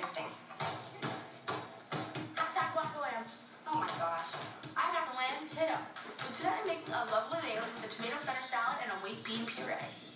interesting. Hashtag whackalamb. Oh my gosh. I got the lamb hit up. So today I'm making a lovely lamb with a tomato feta salad and a white bean puree.